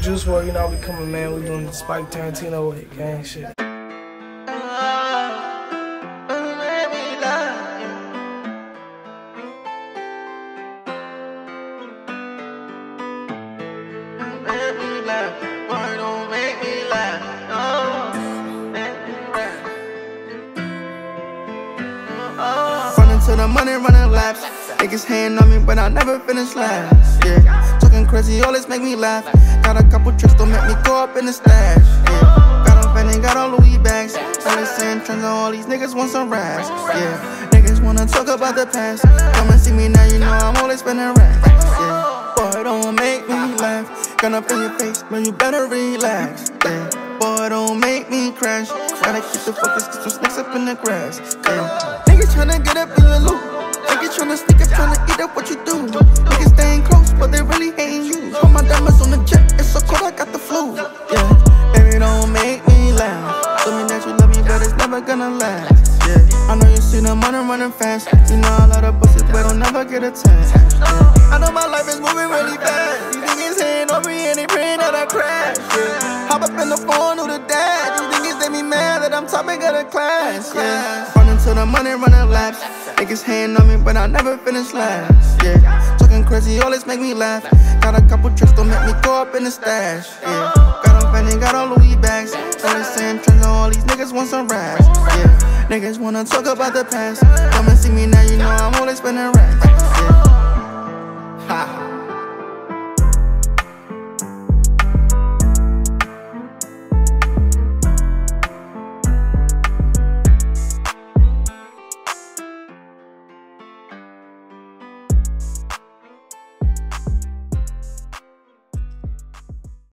Juice WRLD, you know, we coming, man. We doing the Spike Tarantino way, gang shit. Running to the money, running laps. Niggas hating on me, but I never finish last. Yeah, talking crazy, always make me laugh. Got a couple tricks, don't make me go up in the stash. Yeah, got on Fendi, got on Louis bags. Always saying trends on all these niggas want some racks. Yeah, niggas wanna talk about the past. Come and see me now, you know I'm always spending racks. Yeah, boy, don't make me laugh. Gun up in your face, man, you better relax. Yeah, boy, don't make me crash. Gotta keep the focus, cause some snakes up in the grass. Yeah, niggas tryna get up in your loot. Niggas tryna sneak up, tryna eat up what you do. Niggas staying close, but they really hating you. Put my diamonds on the jet, it's so cold, I got the flu. Yeah, baby, don't make me laugh. Tell me that you love me, but it's never gonna last. Yeah, I know you see the money running fast. You know I love the pussy, but I'll never get attached. Yeah, I know my life is moving really fast. These niggas hating on me and they praying that I crash. Yeah, hop up in the phone, do the dash. These niggas, they be mad that I'm topic of the class. Yeah, running to the money, running laps. Niggas hating on me, but I never finish last. Yeah, talking crazy, always make me laugh. Got a couple tricks, don't make me go up in the stash. Yeah, got on Fendi, got on Louis bags. Always saying trends on all these niggas want some racks. Yeah, niggas wanna talk about the past. Come and see me now, you know I'm always spending racks. Yeah, ha.